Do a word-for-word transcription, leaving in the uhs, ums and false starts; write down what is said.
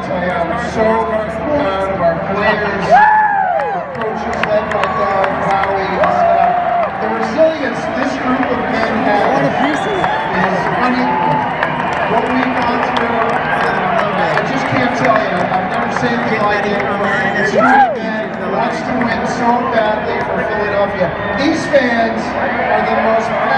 tell you, I'm so proud of our players, our coaches led by Doug, Howie, and stuff. The resilience this group of men has is unequal. What we've gone through, I just can't tell you. I've never seen anything like it. This group of men wants to win so badly for Philadelphia. These fans are the most